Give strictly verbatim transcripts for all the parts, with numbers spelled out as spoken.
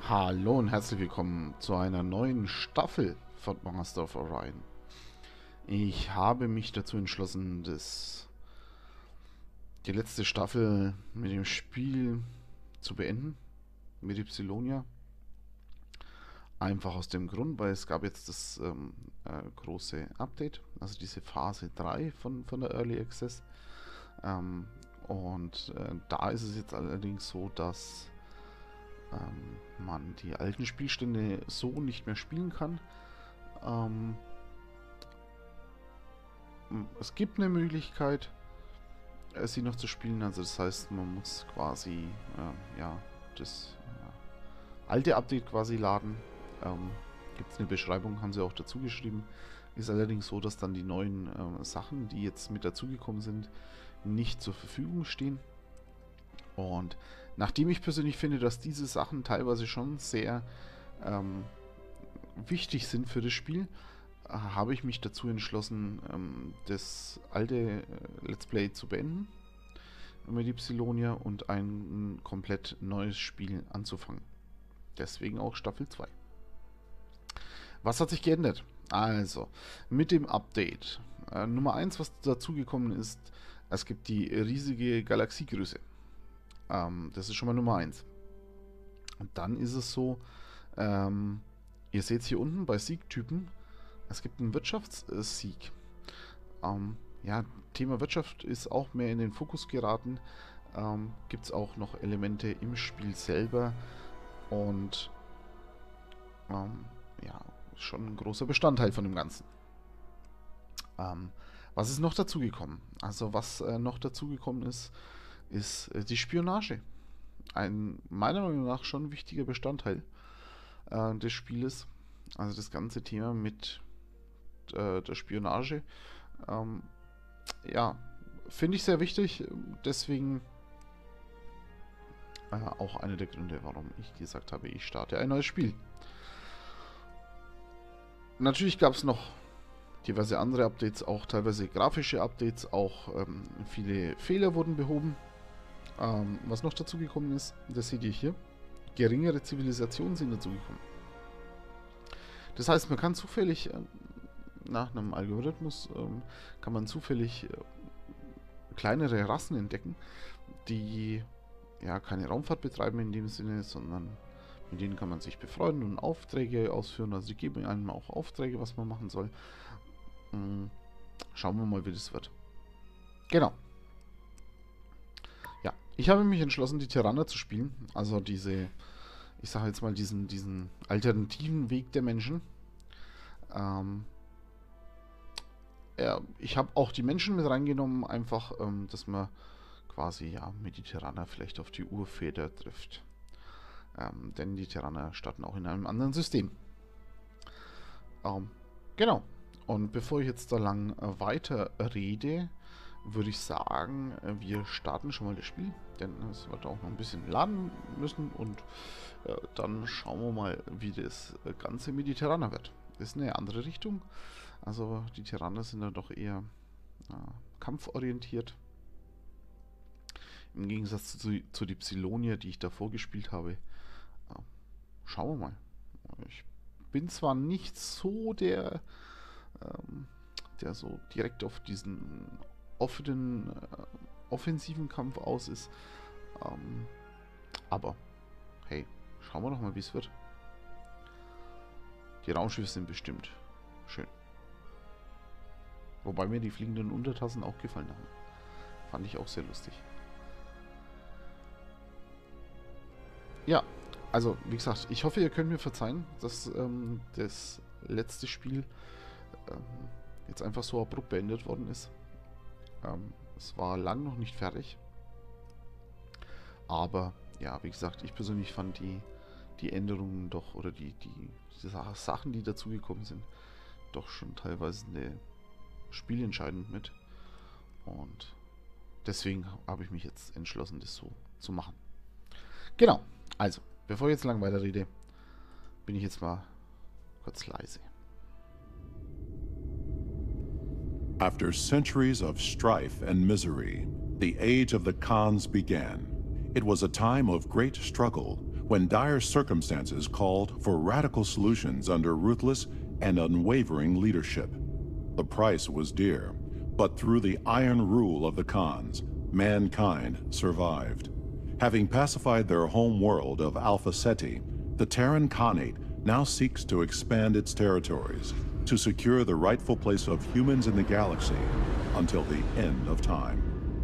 Hallo und herzlich willkommen zu einer neuen Staffel von Master of Orion. Ich habe mich dazu entschlossen, das, die letzte Staffel mit dem Spiel zu beenden, mit Ypsilonia. Einfach aus dem Grund, weil es gab jetzt das ähm, äh, große Update, also diese Phase drei von, von der Early Access. Ähm, und äh, da ist es jetzt allerdings so, dass ähm, man die alten Spielstände so nicht mehr spielen kann. Ähm, es gibt eine Möglichkeit, äh, sie noch zu spielen. Also das heißt, man muss quasi äh, ja, das äh, alte Update quasi laden. Ähm, gibt es eine Beschreibung, haben sie auch dazu geschrieben. Ist allerdings so, dass dann die neuen äh, Sachen, die jetzt mit dazugekommen sind, nicht zur Verfügung stehen. Und nachdem ich persönlich finde, dass diese Sachen teilweise schon sehr ähm, wichtig sind für das Spiel, äh, habe ich mich dazu entschlossen, ähm, das alte äh, Let's Play zu beenden mit Ypsilonia und ein komplett neues Spiel anzufangen. Deswegen auch Staffel zwei. Was hat sich geändert? Also, mit dem Update. Äh, Nummer eins, was dazugekommen ist, es gibt die riesige Galaxiegröße. Ähm, das ist schon mal Nummer eins. Und dann ist es so, ähm, ihr seht es hier unten bei Siegtypen, es gibt einen Wirtschaftssieg. Ähm, ja, Thema Wirtschaft ist auch mehr in den Fokus geraten. Ähm, gibt es auch noch Elemente im Spiel selber und ähm, ja, schon ein großer Bestandteil von dem Ganzen. Ähm, was ist noch dazugekommen? Also was äh, noch dazugekommen ist, ist äh, die Spionage. Ein meiner Meinung nach schon wichtiger Bestandteil äh, des Spieles. Also das ganze Thema mit äh, der Spionage. Ähm, ja, finde ich sehr wichtig. Deswegen äh, auch einer der Gründe, warum ich gesagt habe, ich starte ein neues Spiel. Natürlich gab es noch diverse andere Updates, auch teilweise grafische Updates, auch ähm, viele Fehler wurden behoben. Ähm, was noch dazu gekommen ist, das seht ihr hier. Geringere Zivilisationen sind dazugekommen. Das heißt, man kann zufällig, äh, nach einem Algorithmus, ähm, kann man zufällig äh, kleinere Rassen entdecken, die ja keine Raumfahrt betreiben in dem Sinne, sondern mit denen kann man sich befreunden und Aufträge ausführen. Also die geben einem auch Aufträge, was man machen soll. Ähm, schauen wir mal, wie das wird. Genau. Ja, ich habe mich entschlossen, die Tyranner zu spielen. Also diese, ich sage jetzt mal, diesen, diesen alternativen Weg der Menschen. Ähm, ja, ich habe auch die Menschen mit reingenommen, einfach, ähm, dass man quasi ja mit die Tyranner vielleicht auf die Urväter trifft. Ähm, denn die Tyranner starten auch in einem anderen System. Ähm, genau. Und bevor ich jetzt da lang äh, weiter rede, würde ich sagen, äh, wir starten schon mal das Spiel. Denn es wird auch noch ein bisschen laden müssen. Und äh, dann schauen wir mal, wie das Ganze mit die Tyranner wird. Das ist eine andere Richtung. Also die Tyranner sind dann doch eher äh, kampforientiert. Im Gegensatz zu, zu die Ypsilonia, die ich davor gespielt habe. Äh, schauen wir mal. Ich bin zwar nicht so der, ähm, der so direkt auf diesen offenen, äh, offensiven Kampf aus ist. Ähm, aber, hey, schauen wir doch mal, wie es wird. Die Raumschiffe sind bestimmt schön. Wobei mir die fliegenden Untertassen auch gefallen haben. Fand ich auch sehr lustig. Ja, also wie gesagt, ich hoffe, ihr könnt mir verzeihen, dass ähm, das letzte Spiel ähm, jetzt einfach so abrupt beendet worden ist. Ähm, es war lang noch nicht fertig. Aber ja, wie gesagt, ich persönlich fand die, die Änderungen doch, oder die, die, die Sachen, die dazugekommen sind, doch schon teilweise eine spielentscheidend mit. Und deswegen habe ich mich jetzt entschlossen, das so zu machen. Genau, also, bevor ich jetzt lang weiter rede, bin ich jetzt mal kurz leise. After centuries of strife and misery, the age of the Khans began. It was a time of great struggle, when dire circumstances called for radical solutions under ruthless and unwavering leadership. The price was dear, but through the iron rule of the Khans, mankind survived. Having pacified their home world of Alpha Ceti, the Terran Khanate now seeks to expand its territories to secure the rightful place of humans in the galaxy until the end of time.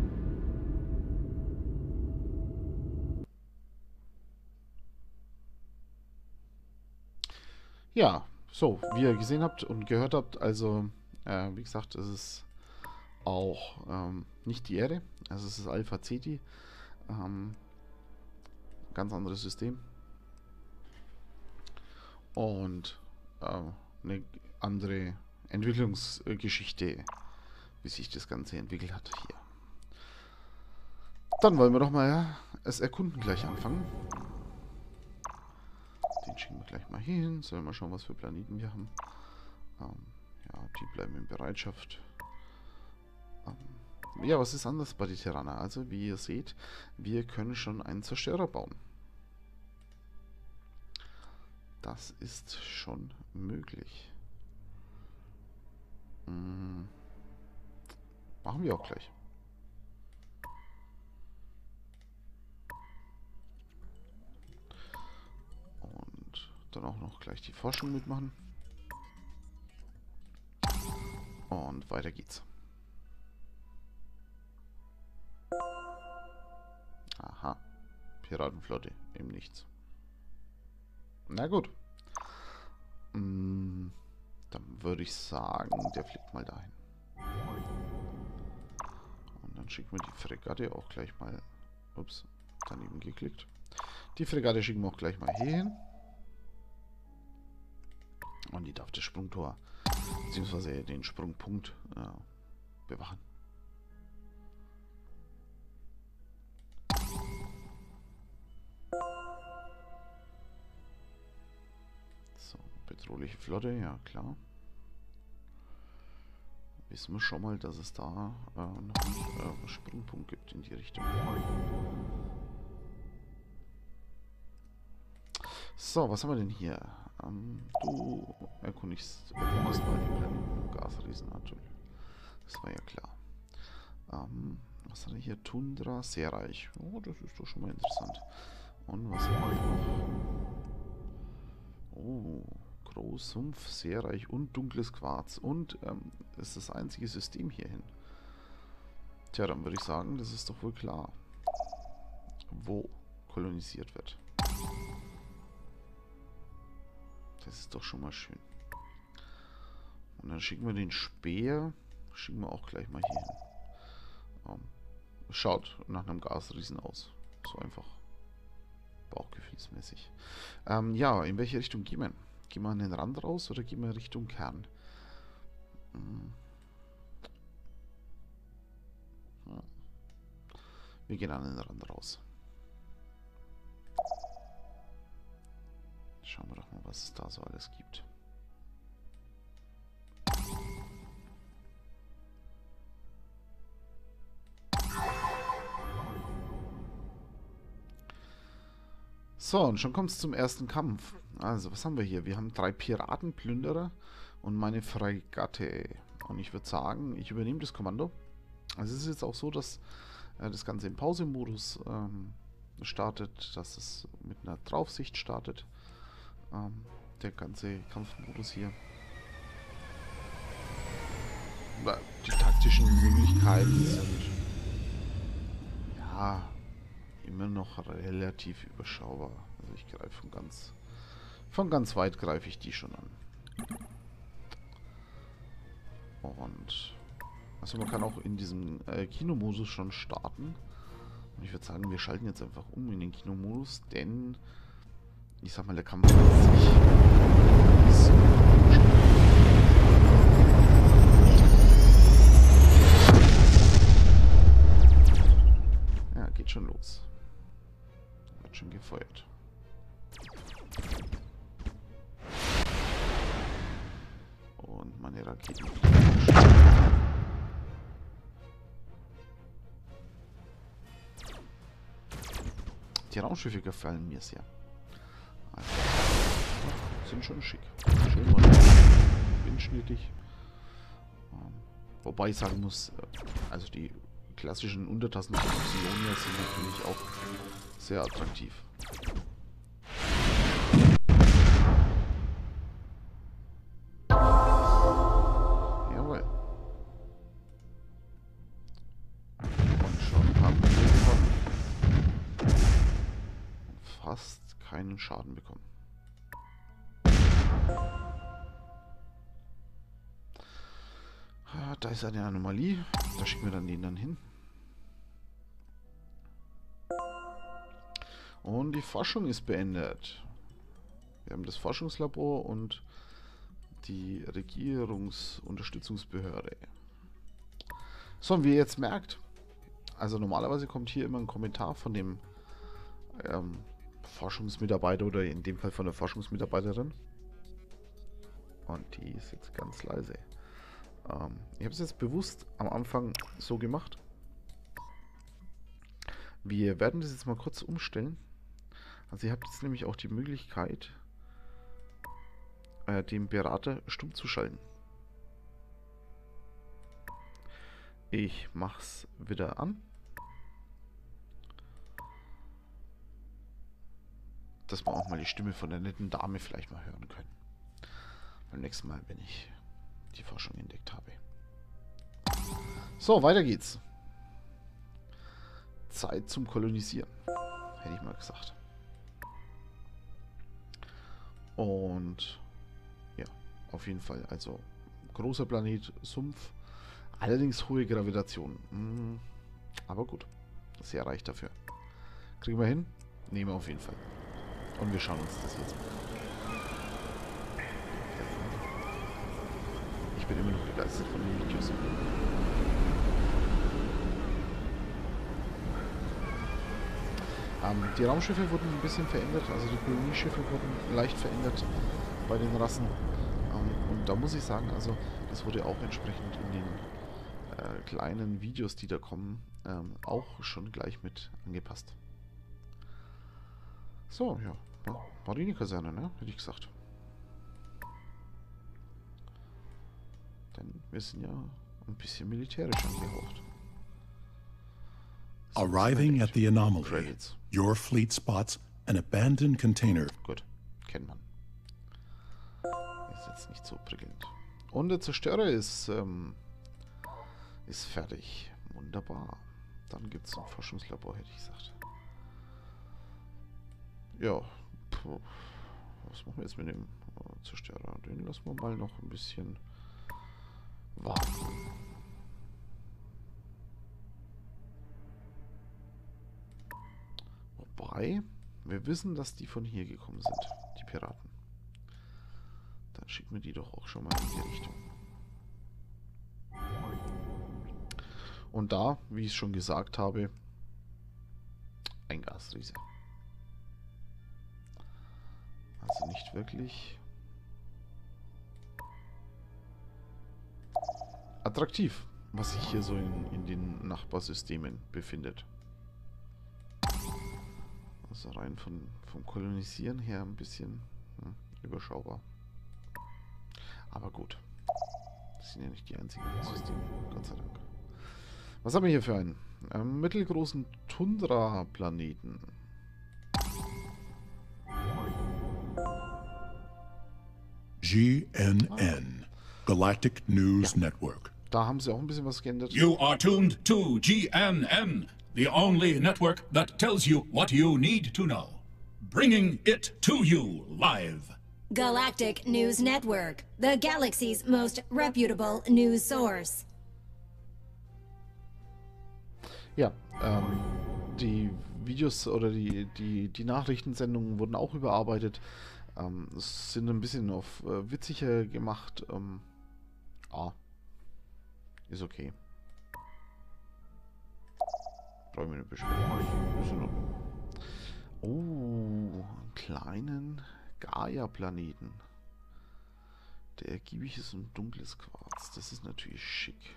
Ja, so, wie ihr gesehen habt und gehört habt, also, äh, wie gesagt, es ist auch ähm, nicht die Erde, also es ist Alpha Ceti, ähm, ganz anderes System und äh, eine andere Entwicklungsgeschichte, wie sich das Ganze entwickelt hat hier. Dann wollen wir doch mal das Erkunden gleich anfangen. Den schicken wir gleich mal hier hin. Sollen wir mal schauen, was für Planeten wir haben. Ähm, ja, die bleiben in Bereitschaft. Ähm, ja, was ist anders bei den Terraner? Also, wie ihr seht, wir können schon einen Zerstörer bauen. Das ist schon möglich. Hm. Machen wir auch gleich. Dann auch noch gleich die Forschung mitmachen. Und weiter geht's. Aha. Piratenflotte im Nichts. Na gut. Mm, dann würde ich sagen, der fliegt mal dahin. Und dann schicken wir die Fregatte auch gleich mal. Ups, daneben geklickt. Die Fregatte schicken wir auch gleich mal hier hin. Und die darf das Sprungtor, beziehungsweise den Sprungpunkt äh, bewachen. So, bedrohliche Flotte, ja klar. Wissen wir schon mal, dass es da äh, noch einen äh, Sprungpunkt gibt in die Richtung. So, was haben wir denn hier? Ähm, du erkundigst, erkundest mal den Planeten Gasriesen natürlich. Das war ja klar. Ähm, was hat er hier? Tundra, sehr reich. Oh, das ist doch schon mal interessant. Und was haben wir noch? Oh, Großsumpf, sehr reich und dunkles Quarz. Und ähm, ist das einzige System hierhin. Tja, dann würde ich sagen, das ist doch wohl klar, wo kolonisiert wird. Das ist doch schon mal schön. Und dann schicken wir den Speer. Schicken wir auch gleich mal hier hin. Um, schaut nach einem Gasriesen aus. So einfach. Bauchgefühlsmäßig. Ähm, ja, in welche Richtung gehen wir? Gehen wir an den Rand raus oder gehen wir Richtung Kern? Hm. Hm. Wir gehen an den Rand raus. Schauen wir doch mal, was es da so alles gibt. So, und schon kommt es zum ersten Kampf. Also, was haben wir hier? Wir haben drei Piratenplünderer und meine Fregatte. Und ich würde sagen, ich übernehme das Kommando. Also es ist jetzt auch so, dass äh, das Ganze im Pause-Modus ähm, startet, dass es mit einer Draufsicht startet. Ähm, der ganze Kampfmodus hier. Die taktischen Möglichkeiten sind ja immer noch relativ überschaubar. Also ich greife von ganz von ganz weit greife ich die schon an. Und also man kann auch in diesem äh, Kinomodus schon starten. Und ich würde sagen, wir schalten jetzt einfach um in den Kinomodus, denn ich sag mal, der Kampf an sich ist ja, geht schon los. Wird schon gefeuert. Und meine Raketen. Die Raumschiffe gefallen mir sehr. sind schon schick. Schön mal windschnittig. Ähm, wobei ich sagen muss, äh, also die klassischen Untertassen von Sionia sind natürlich auch sehr attraktiv. Jawohl. Und schon haben wir fast keinen Schaden bekommen. Da ist eine Anomalie. Da schicken wir dann den dann hin. Und die Forschung ist beendet. Wir haben das Forschungslabor und die Regierungsunterstützungsbehörde. So, und wie ihr jetzt merkt, also normalerweise kommt hier immer ein Kommentar von dem ähm, Forschungsmitarbeiter oder in dem Fall von der Forschungsmitarbeiterin. Und die ist jetzt ganz leise. Ähm, ich habe es jetzt bewusst am Anfang so gemacht. Wir werden das jetzt mal kurz umstellen. Also ihr habt jetzt nämlich auch die Möglichkeit, äh, den Berater stumm zu schalten. Ich mach's wieder an. Dass wir auch mal die Stimme von der netten Dame vielleicht mal hören können. Beim nächsten Mal, wenn ich die Forschung entdeckt habe. So, weiter geht's. Zeit zum Kolonisieren. Hätte ich mal gesagt. Und ja, auf jeden Fall. Also großer Planet, Sumpf. Allerdings hohe Gravitation. Hm, aber gut. Sehr reich dafür. Kriegen wir hin? Nehmen wir auf jeden Fall. Und wir schauen uns das jetzt mal an. Ich bin immer noch begeistert von den Videos. Ähm, die Raumschiffe wurden ein bisschen verändert, also die Kolonieschiffe wurden leicht verändert bei den Rassen. Ähm, und da muss ich sagen, also das wurde auch entsprechend in den äh, kleinen Videos, die da kommen, ähm, auch schon gleich mit angepasst. So, ja. ja Marine-Kaserne, ne? Hätte ich gesagt. Denn wir sind ja ein bisschen militärisch angehaucht. So, Arriving at the anomaly, Credits. your fleet spots an abandoned container. Gut, kennt man. Ist jetzt nicht so prickelnd. Und der Zerstörer ist, ähm, ist fertig. Wunderbar. Dann gibt es ein Forschungslabor, hätte ich gesagt. Ja. Puh. Was machen wir jetzt mit dem Zerstörer? Den lassen wir mal noch ein bisschen warten. Wobei, wir wissen, dass die von hier gekommen sind, die Piraten. Dann schicken wir die doch auch schon mal in die Richtung. Und da, wie ich schon gesagt habe, ein Gasriese. Also nicht wirklich attraktiv, was sich hier so in, in den Nachbarsystemen befindet. Also rein von, vom Kolonisieren her ein bisschen hm, überschaubar. Aber gut. Das sind ja nicht die einzigen Systeme, Gott sei Dank. Was haben wir hier für einen ähm, mittelgroßen Tundra-Planeten? G N N, Galactic News Ja. Network. Da haben sie auch ein bisschen was geändert. You are tuned to G N N, the only network that tells you what you need to know. Bringing it to you live. Galactic News Network, the galaxy's most reputable news source. Ja, ähm, die Videos oder die, die, die Nachrichtensendungen wurden auch überarbeitet. Ähm, es sind ein bisschen auf äh, witziger gemacht. Ähm, ah, ist okay. Brauchen wir nicht beschweren. Ist in Ordnung. Oh, einen kleinen Gaia-Planeten. Der ergiebig ist und dunkles Quarz. Das ist natürlich schick.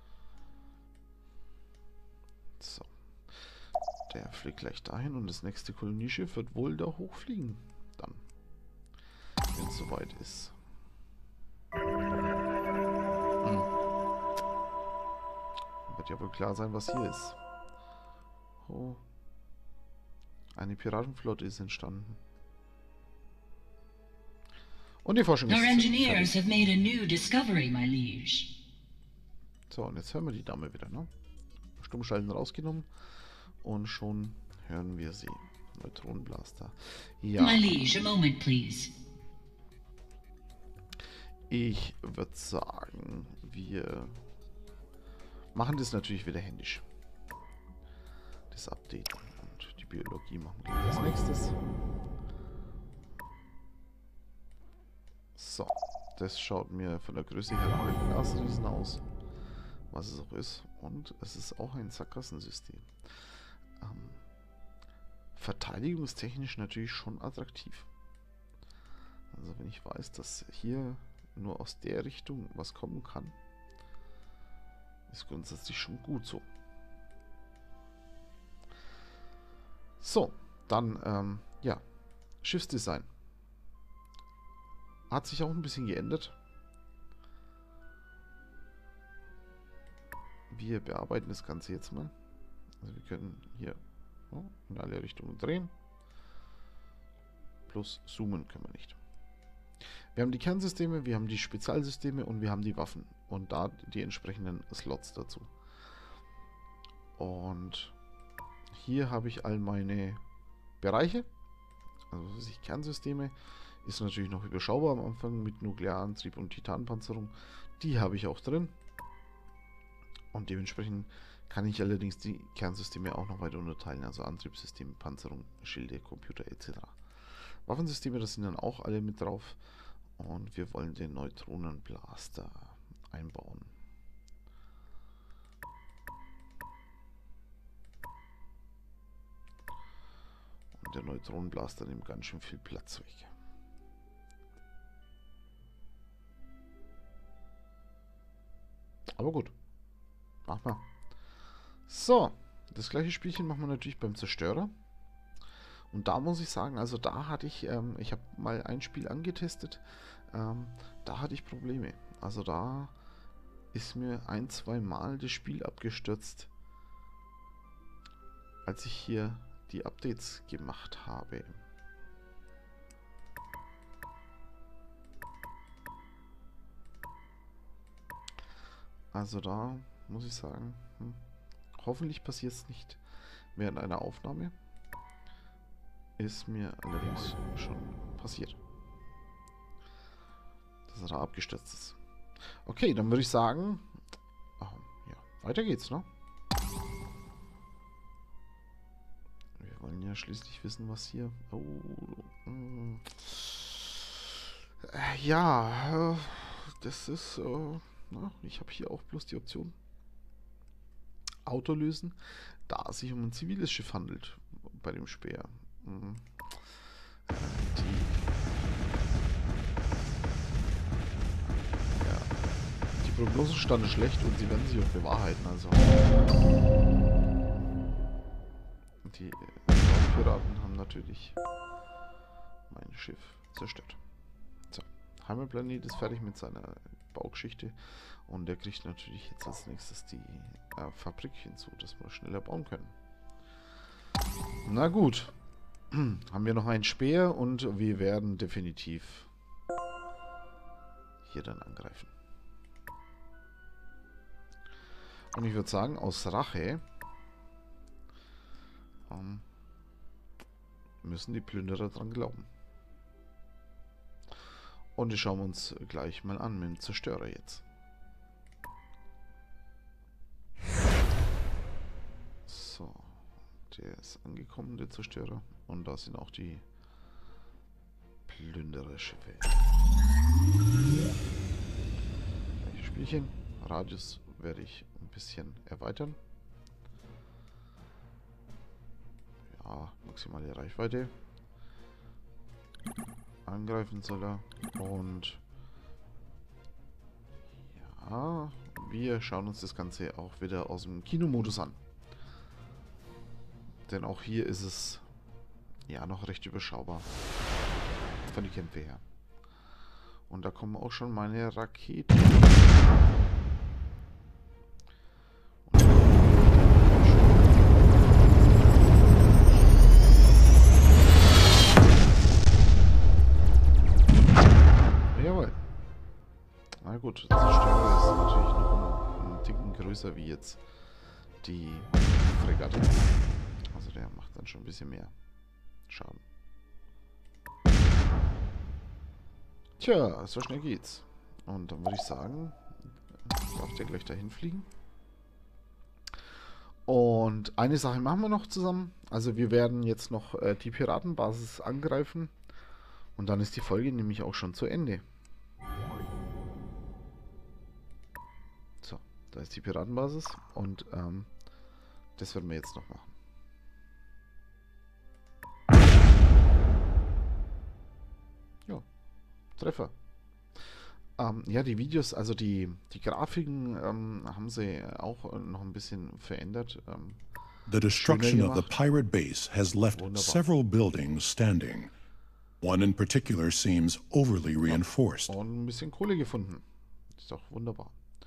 So. Der fliegt gleich dahin und das nächste Kolonieschiff wird wohl da hochfliegen. Dann. Wenn es soweit ist. Hm. Wird ja wohl klar sein, was hier ist. Oh. Eine Piratenflotte ist entstanden. Und die Forschung ist Our engineers fertig. have made a new discovery, my liege. So, und jetzt hören wir die Dame wieder, ne? Stummschalten rausgenommen. Und schon hören wir sie. Neutronenblaster. Ja. My liege, a moment, please. Ich würde sagen, wir machen das natürlich wieder händisch. Das Update und die Biologie machen wir als nächstes. So, das schaut mir von der Größe her nach einem Glasriesen aus, was es auch ist. Und es ist auch ein Sackgassensystem. Ähm, verteidigungstechnisch natürlich schon attraktiv. Also wenn ich weiß, dass hier nur aus der Richtung was kommen kann, ist grundsätzlich schon gut so. So, dann, ähm, ja, Schiffsdesign. Hat sich auch ein bisschen geändert. Wir bearbeiten das Ganze jetzt mal. Also wir können hier oh, in alle Richtungen drehen. Plus zoomen können wir nicht. Wir haben die Kernsysteme, wir haben die Spezialsysteme und wir haben die Waffen. Und da die entsprechenden Slots dazu. Und hier habe ich all meine Bereiche. Also was weiß ich, Kernsysteme. Ist natürlich noch überschaubar am Anfang mit Nuklearantrieb und Titanpanzerung. Die habe ich auch drin. Und dementsprechend kann ich allerdings die Kernsysteme auch noch weiter unterteilen. Also Antriebssysteme, Panzerung, Schilde, Computer et cetera. Waffensysteme, das sind dann auch alle mit drauf. Und wir wollen den Neutronenblaster einbauen. Und der Neutronenblaster nimmt ganz schön viel Platz weg. Aber gut. Mach mal. So. Das gleiche Spielchen machen wir natürlich beim Zerstörer. Und da muss ich sagen, also da hatte ich, ähm, ich habe mal ein Spiel angetestet, ähm, da hatte ich Probleme. Also da ist mir ein, zwei Mal das Spiel abgestürzt, als ich hier die Updates gemacht habe. Also da muss ich sagen, hm, hoffentlich passiert es nicht während einer Aufnahme. Ist mir allerdings schon passiert, dass er da abgestürzt ist. Okay, dann würde ich sagen, oh, ja, weiter geht's, ne? Wir wollen ja schließlich wissen, was hier... Oh, mm, äh, ja, äh, das ist... Äh, na, ich habe hier auch bloß die Option Auto lösen, da es sich um ein ziviles Schiff handelt bei dem Speer. Mhm. Die, ja, die Prognosen standen schlecht und sie werden sich auch bewahrheiten. Also die Piraten haben natürlich mein Schiff zerstört. So, Heimatplanet ist fertig mit seiner Baugeschichte und der kriegt natürlich jetzt als nächstes die äh, Fabrik hinzu, dass wir schneller bauen können. Na gut, haben wir noch einen Speer und wir werden definitiv hier dann angreifen. Und ich würde sagen, aus Rache ähm, müssen die Plünderer dran glauben. Und die schauen wir uns gleich mal an mit dem Zerstörer jetzt. So, der ist angekommen, der Zerstörer. Und da sind auch die Plündererschiffe. Gleiches Spielchen. Radius werde ich ein bisschen erweitern. Ja, maximale Reichweite. Angreifen soll er. Und ja, wir schauen uns das Ganze auch wieder aus dem Kinomodus an. Denn auch hier ist es ja noch recht überschaubar von den Kämpfen her. Und da kommen auch schon meine Raketen. Jawohl. Na gut, das Zerstörer ist natürlich noch einen, einen Ticken größer wie jetzt die Fregatte. Also der macht dann schon ein bisschen mehr Schaden. Tja, so schnell geht's. Und dann würde ich sagen, darf der gleich dahin fliegen. Und eine Sache machen wir noch zusammen. Also wir werden jetzt noch äh, die Piratenbasis angreifen. Und dann ist die Folge nämlich auch schon zu Ende. So, da ist die Piratenbasis. Und ähm, das werden wir jetzt noch machen. Ja, Treffer. Ähm, ja, die Videos, also die, die Grafiken ähm, haben sie auch noch ein bisschen verändert. Ähm, The destruction schöner of the gemacht. pirate base has left Wunderbar. several buildings standing. One in particular seems overly reinforced. Und ein bisschen Kohle gefunden. Ist doch wunderbar.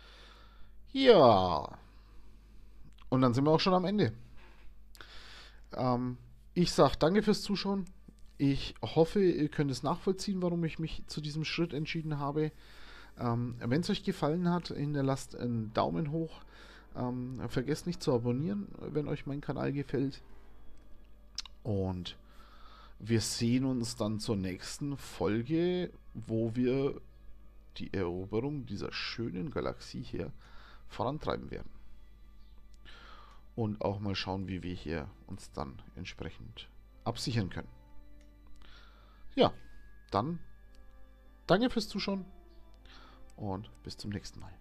Ja. Und dann sind wir auch schon am Ende. Ähm, ich sage danke fürs Zuschauen. Ich hoffe, ihr könnt es nachvollziehen, warum ich mich zu diesem Schritt entschieden habe. Ähm, wenn es euch gefallen hat, hinterlasst einen Daumen hoch. Ähm, vergesst nicht zu abonnieren, wenn euch mein Kanal gefällt. Und wir sehen uns dann zur nächsten Folge, wo wir die Eroberung dieser schönen Galaxie hier vorantreiben werden. Und auch mal schauen, wie wir hier uns dann entsprechend absichern können. Ja, dann danke fürs Zuschauen und bis zum nächsten Mal.